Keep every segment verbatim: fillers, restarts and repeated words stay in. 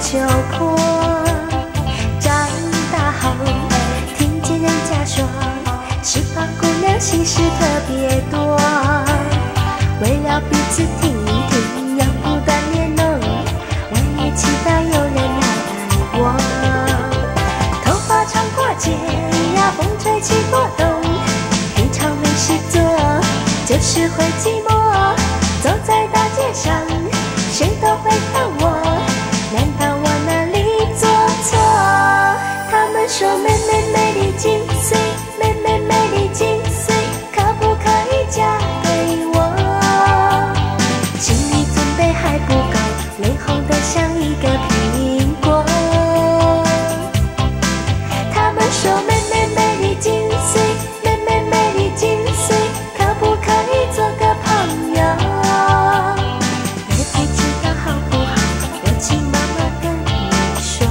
秋波。长大后听见人家说，十八姑娘心事特别多，为了彼此听一听，要不断联络，我也期待有人来爱我。头发长过肩呀，风吹起波动，平常没事做，就是会寂寞。走在大街上，谁都会看我，难道我哪里做错？他们说妹妹美丽几岁，妹妹美丽几岁，可不可以嫁给我？心理准备还不够，脸红得像一个苹果。他们说妹妹美丽几岁，妹妹美丽几岁，可不可以做个朋友？也不知道好不好，我请妈妈跟你说。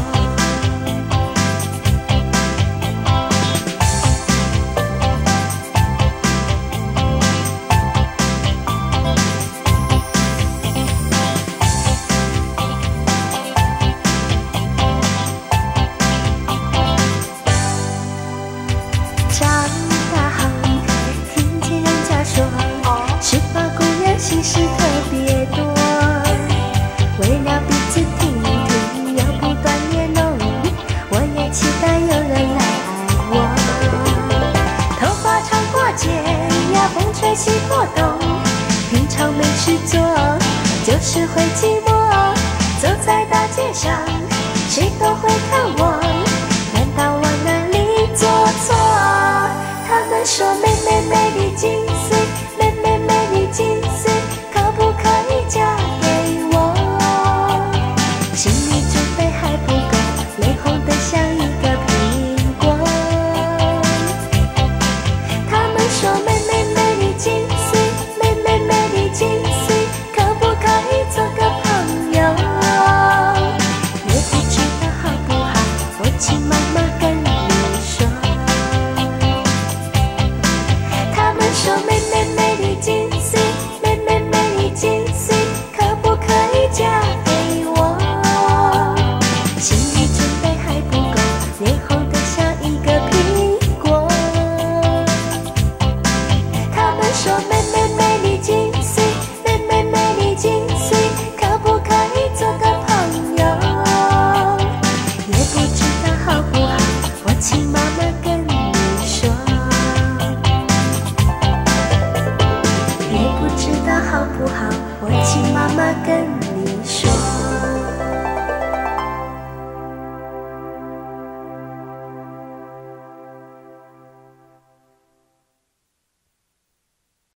长大后听见人家说，十八姑娘心事特别多，为了彼此听一听，要不断联络，我也期待有人来爱我。头发长过肩呀，风吹起波动，平常没事做，就是会寂寞。走在大街上，谁都会看我，